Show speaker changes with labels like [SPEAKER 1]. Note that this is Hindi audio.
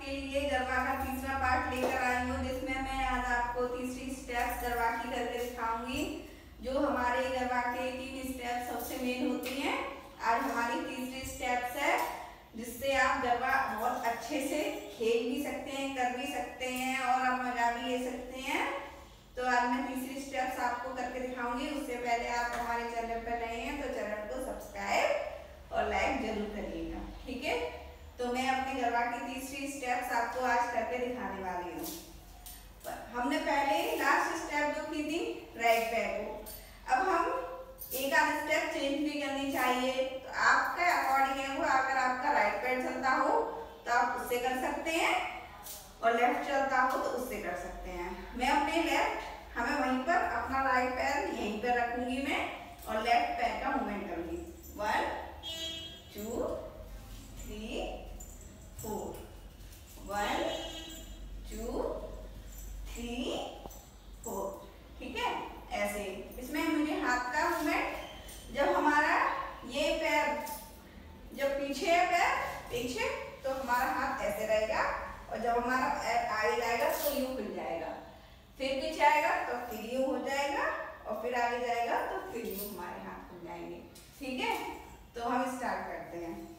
[SPEAKER 1] आपके लिए गरबा का तीसरा पार्ट लेकर आई हूँ, जिसमें मैं आज आपको तीसरी स्टेप्स गरबा की करके दिखाऊंगी। जो हमारे गरबा के 3 स्टेप्स सबसे मेन होती हैं, आज हमारी तीसरी स्टेप्स है, जिससे आप गरबा बहुत अच्छे से खेल भी सकते हैं, कर भी सकते हैं और आप मजा भी ले सकते हैं। तो आज मैं तीसरी स्टेप्स आपको करके दिखाऊंगी। उससे पहले आप हमारे चैनल पर नए हैं तो चैनल को सब्सक्राइब और लाइक जरूर करिएगा, ठीक है। तो मैं अपने गरबा की तीसरी स्टेप्स आपको आज करके दिखाने वाली हूँ। हमने पहले लास्ट स्टेप जो की थी राइट पैर को, अब हम एक आध स्टेप चेंज भी करनी चाहिए। तो आपके अकॉर्डिंग है वो, अगर आपका राइट पैर चलता हो तो आप उससे कर सकते हैं और लेफ्ट चलता हो तो उससे कर सकते हैं। मैं अपने हमें वहीं पर अपना राइट पैर यहीं पर रखूंगी मैं और लेफ्ट पैर का मूवमेंट करूंगी। 1 2 3 4 1 2 3 4, ठीक है। ऐसे इसमें मुझे हाथ का मूवमेंट, जब हमारा ये पैर जब पीछे है पैर पीछे तो हमारा हाथ ऐसे रहेगा और जब हमारा आगे जाएगा तो यूं खुल जाएगा, फिर पीछे आएगा तो फिर यूं हो जाएगा और फिर आगे जाएगा तो फिर यूं हमारे हाथ खुल जाएंगे, ठीक है। तो हम स्टार्ट करते हैं।